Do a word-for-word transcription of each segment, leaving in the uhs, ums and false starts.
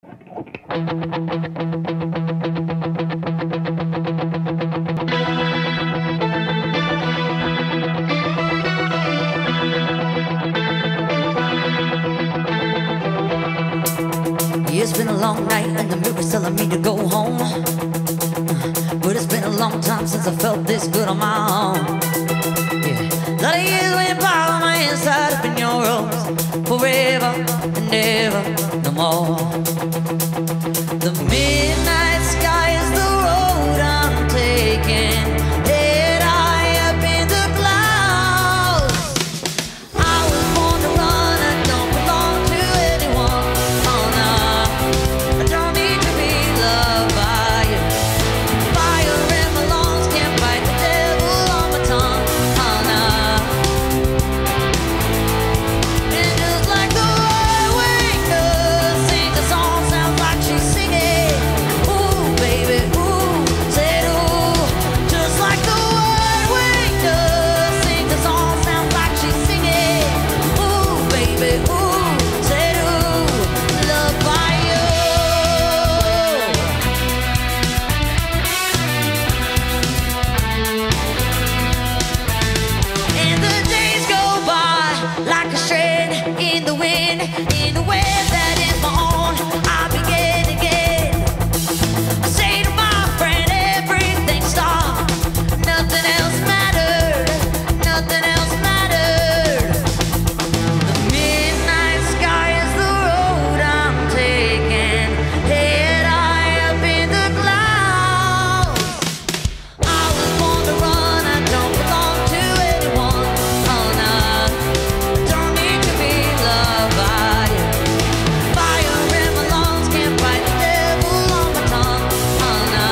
It's been a long night and the mirror's telling me to go home, but it's been a long time since I felt this good on my own. Yeah, a lot of years went by on my inside up in your rose, forever and ever, no more. The midnight sky is the road I'm taking, head high up in the clouds. I was born to run, I don't belong to anyone. Oh no, I don't need to be loved by you. Fire in my lungs can't fight the devil on my tongue. Oh no. And just like the white winged dove sings a song, sounds like she's singing. Ooh, baby, ooh, said ooh. Just like the white winged dove sings a song, sounds like she's singing. Ooh, baby, ooh, said ooh, loved by you. And the days go by like a shred in the wind, in the web that is my own. I begin again. I say to my friend, everything stopped. Nothing else mattered. Nothing else mattered. The midnight sky is the road I'm taking, head high up in the clouds. I was born to run, I don't belong to anyone. Oh no, I don't need to be loved by you. Fire in my lungs can't fight the devil on my tongue. Oh no.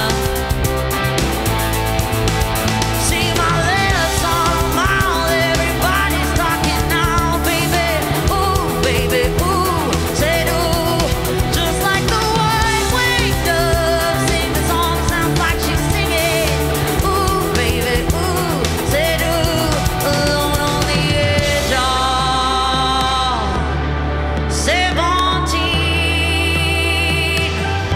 See my lips on a mile, everybody's talking now, baby. Ooh, baby, ooh, said ooh. Just like the white winged dove sings a song, sounds like she's singing. Ooh, baby, ooh, said ooh. Alone on the edge of seventeen.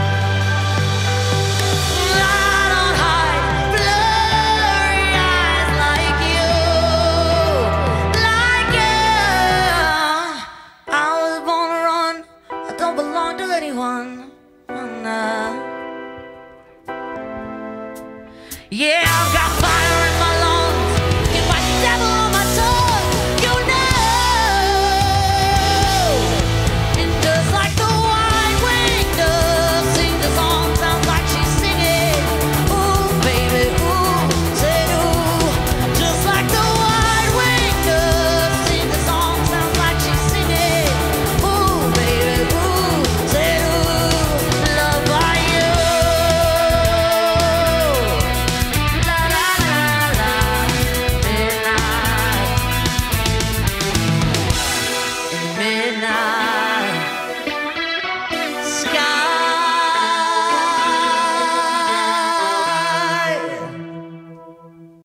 I don't hide blurry eyes like you, like you. I was born to run, I don't belong to anyone. Oh, nah. Yeah, I've got fire